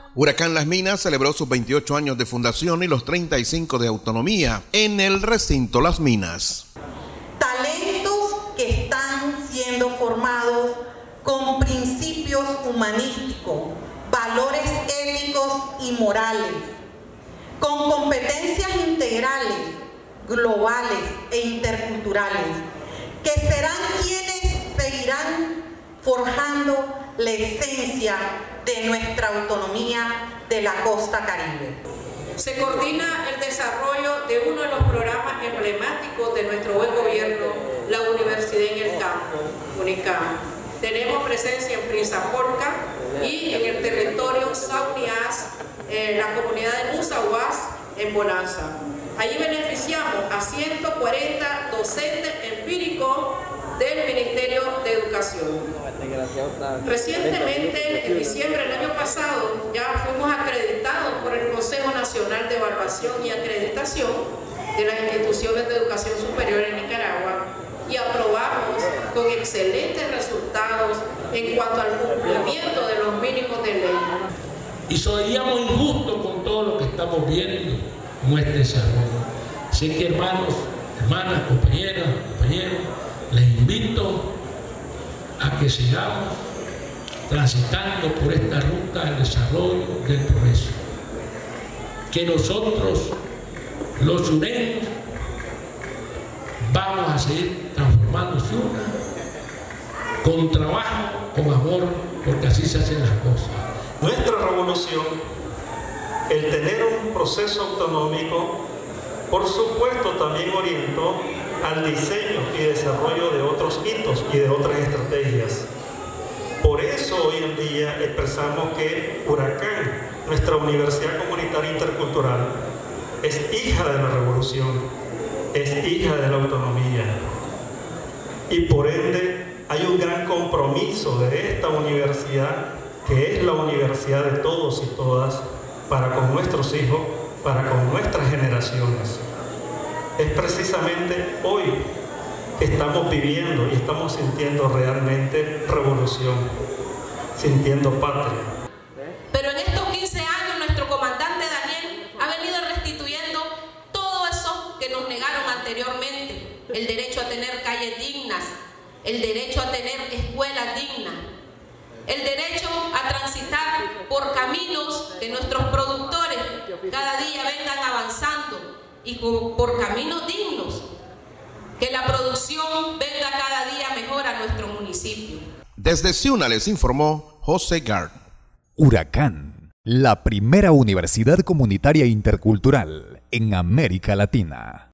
Huracán Las Minas celebró sus 28 años de fundación y los 35 de autonomía en el recinto Las Minas. Talentos que están siendo formados con principios humanísticos, valores éticos y morales, con competencias integrales, globales e interculturales, que serán quienes seguirán forjando la esencia de nuestra autonomía de la costa Caribe. Se coordina el desarrollo de uno de los programas emblemáticos de nuestro buen gobierno, la Universidad en el Campo, UNICAM. Tenemos presencia en Prinzaporca y en el territorio Saunias, la comunidad de Musaguas, en Bonanza. Allí beneficiamos a 140 docentes empíricos del Ministerio de Educación. Recientemente, en diciembre del año pasado, ya fuimos acreditados por el Consejo Nacional de Evaluación y Acreditación de las instituciones de educación superior en Nicaragua y aprobamos con excelentes resultados en cuanto al cumplimiento de los mínimos de ley. Y seríamos injustos con todo lo que estamos viendo en este desarrollo. Así que hermanos, hermanas, compañeras, compañeros, les invito a que sigamos transitando por esta ruta del desarrollo, del progreso. Que nosotros, los sureños, vamos a seguir transformándose con trabajo, con amor, porque así se hacen las cosas. Nuestra revolución, el tener un proceso autonómico, por supuesto también orientó al diseño y desarrollo de otros hitos y de otras estrategias. Por eso hoy en día expresamos que Huracán, nuestra Universidad Comunitaria Intercultural, es hija de la revolución, es hija de la autonomía. Y por ende hay un gran compromiso de esta universidad, que es la universidad de todos y todas, para con nuestros hijos, para con nuestras generaciones. Es precisamente hoy que estamos viviendo y estamos sintiendo realmente revolución, sintiendo patria. Pero en estos 15 años nuestro comandante Daniel ha venido restituyendo todo eso que nos negaron anteriormente. El derecho a tener calles dignas, el derecho a tener escuelas dignas, el derecho a transitar por caminos que nuestros productores cada día vengan avanzando y por caminos dignos, que la producción venga cada día mejor a nuestro municipio. Desde Ciuna les informó José Gard. Huracán, la primera universidad comunitaria intercultural en América Latina.